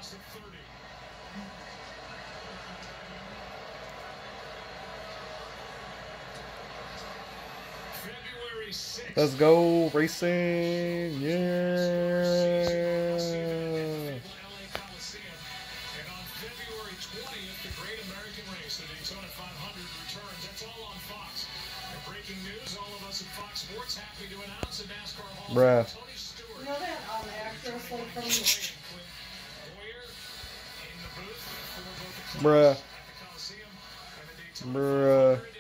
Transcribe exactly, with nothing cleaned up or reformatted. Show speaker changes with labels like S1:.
S1: Let's go racing, yeah. Bruh.
S2: You know that um, actress like from
S1: Bruh. Bruh.